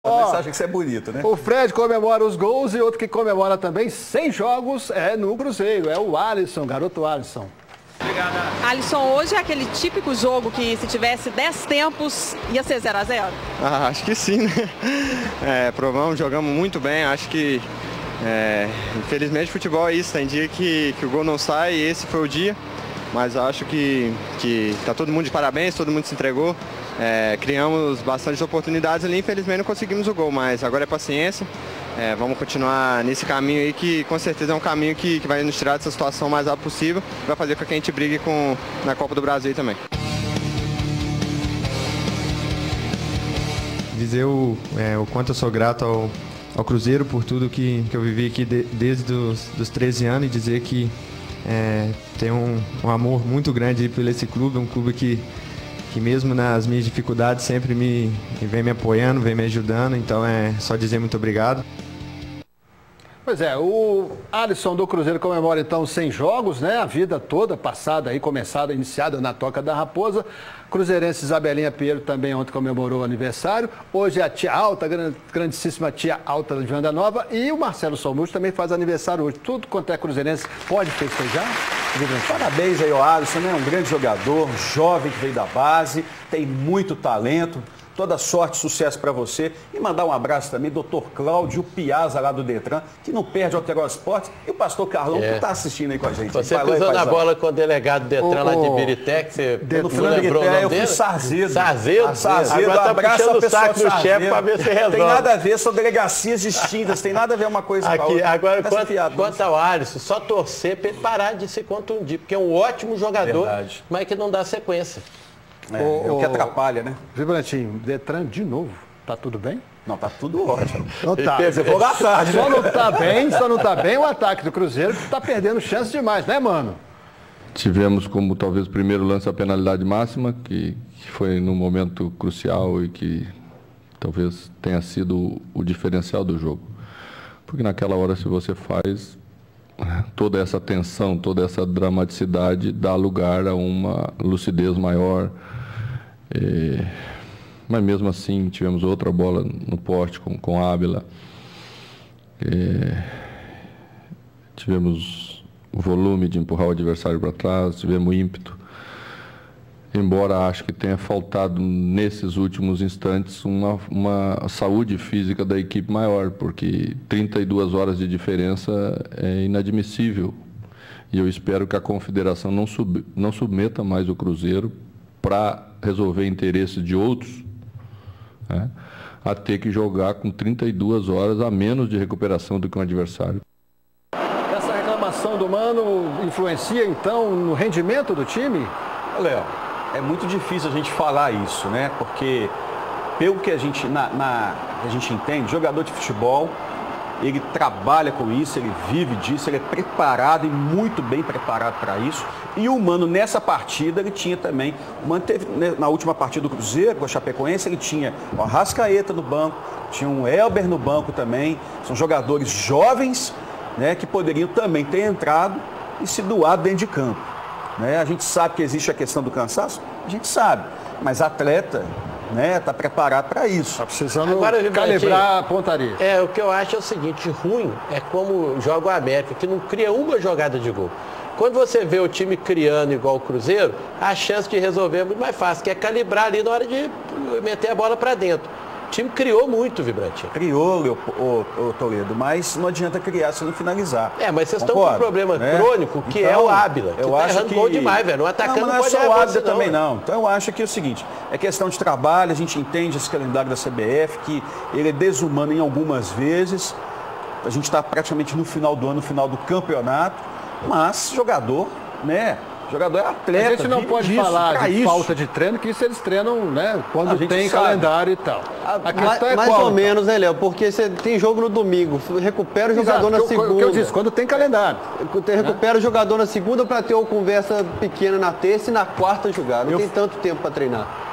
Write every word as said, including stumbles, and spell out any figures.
Ó, você acha que isso é bonito, né? O Fred comemora os gols e outro que comemora também cem jogos é no Cruzeiro, é o Alisson, garoto Alisson. Obrigado. Alisson, hoje é aquele típico jogo que se tivesse dez tempos ia ser zero a zero? Ah, acho que sim, né? É, provamos, jogamos muito bem, acho que é, infelizmente futebol é isso, tem dia que, que o gol não sai e esse foi o dia, mas acho que, que tá todo mundo de parabéns, todo mundo se entregou, é, criamos bastante oportunidades ali, infelizmente não conseguimos o gol, mas agora é paciência. É, vamos continuar nesse caminho aí que com certeza é um caminho que, que vai nos tirar dessa situação o mais rápido possível, vai fazer com que a gente brigue com, na Copa do Brasil também. Dizer o, é, o quanto eu sou grato ao, ao Cruzeiro por tudo que, que eu vivi aqui de, desde os dos treze anos e dizer que é, tenho um, um amor muito grande por esse clube, um clube que, que mesmo nas minhas dificuldades sempre me, me vem me apoiando, vem me ajudando, então é só dizer muito obrigado. Pois é, o Alisson do Cruzeiro comemora então cem jogos, né? A vida toda passada aí, começada, iniciada na Toca da Raposa. Cruzeirense Isabelinha Pinheiro também ontem comemorou o aniversário. Hoje é a tia Alta, a grandíssima tia Alta de Venda Nova. E o Marcelo Solmuth também faz aniversário hoje. Tudo quanto é cruzeirense pode festejar. Parabéns aí ao Alisson, né? Um grande jogador, jovem que veio da base, tem muito talento. Toda sorte, sucesso para você. E mandar um abraço também, doutor Cláudio Piazza, lá do Detran, que não perde o Alteró Esportes. E o pastor Carlão, é. que está assistindo aí com a gente. Você pisou na bola com o delegado do Detran, o, lá de Birité, que você não lembrou o nome eu dele? Eu fui Sarzedo. Sarzedo? Sarzedo, agora tá puxando o saco do chefe para ver se resolve. Tem nada a ver, são delegacias distintas, tem nada a ver uma coisa Aqui, com a outra. Agora, quanto, quanto ao Alisson, só torcer para ele parar de se contundir, porque é um ótimo jogador, Verdade. mas que não dá sequência. É, o, é o que atrapalha, né? Vibrantinho, Detran de novo, tá tudo bem? Não, tá tudo ótimo. Não tá. Você for da tarde, só não tá bem, só não tá bem o ataque do Cruzeiro, que tá perdendo chance demais, né, mano? Tivemos como talvez o primeiro lance a penalidade máxima, que, que foi num momento crucial e que talvez tenha sido o diferencial do jogo. Porque naquela hora, se você faz, toda essa tensão, toda essa dramaticidade dá lugar a uma lucidez maior. É, mas mesmo assim tivemos outra bola no poste com, com Ábila, é, tivemos o volume de empurrar o adversário para trás, tivemos ímpeto, embora acho que tenha faltado nesses últimos instantes uma, uma saúde física da equipe maior, porque trinta e duas horas de diferença é inadmissível e eu espero que a Confederação não, sub, não submeta mais o Cruzeiro para resolver interesses de outros, né, a ter que jogar com trinta e duas horas a menos de recuperação do que um adversário. Essa reclamação do Mano influencia, então, no rendimento do time? Léo, é muito difícil a gente falar isso, né? Porque, pelo que a gente, na, na, a gente entende, jogador de futebol, ele trabalha com isso, ele vive disso, ele é preparado e muito bem preparado para isso. E o Mano, nessa partida, ele tinha também, o Mano teve, né, na última partida do Cruzeiro, com a Chapecoense, ele tinha o Arrascaeta no banco, tinha um Elber no banco também, são jogadores jovens, né, que poderiam também ter entrado e se doado dentro de campo. Né? A gente sabe que existe a questão do cansaço, a gente sabe, mas atleta, né, tá preparado para isso. Está precisando Agora, calibrar a pontaria. É, o que eu acho é o seguinte, ruim é como joga o América, que não cria uma jogada de gol. Quando você vê o time criando igual o Cruzeiro, a chance de resolver é muito mais fácil, que é calibrar ali na hora de meter a bola para dentro. O time criou muito, Vibrantinho. Criou, o, o, o Toledo, mas não adianta criar se não finalizar. É, mas vocês estão com um problema né? crônico, que então, é o Ábila, que eu tá acho errando que... gol demais, velho. Um atacante não, não, não pode é só o Ábila também, não. não. Então eu acho que é o seguinte, é questão de trabalho, a gente entende esse calendário da C B F, que ele é desumano em algumas vezes. A gente está praticamente no final do ano, no final do campeonato, mas jogador, né? Jogador é atleta. A gente não pode disso, falar de isso. falta de treino, que isso eles treinam, né? Quando tem sabe. calendário e tal. A questão é mais qual, ou menos, né, Léo? Porque você tem jogo no domingo, recupera o jogador Exato, na segunda. O que eu disse, quando tem calendário. Recupera né? o jogador na segunda para ter uma conversa pequena na terça e na quarta jogar. Não eu... tem tanto tempo para treinar.